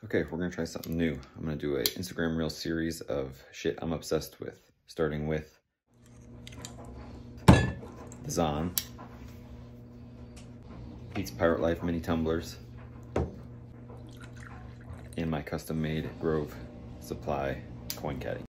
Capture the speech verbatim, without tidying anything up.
Okay, we're gonna try something new. I'm gonna do an Instagram Reel series of shit I'm obsessed with, starting with the Zaan, Pete's Pirate Life mini tumblers, and my custom-made Grove Supply coin caddy.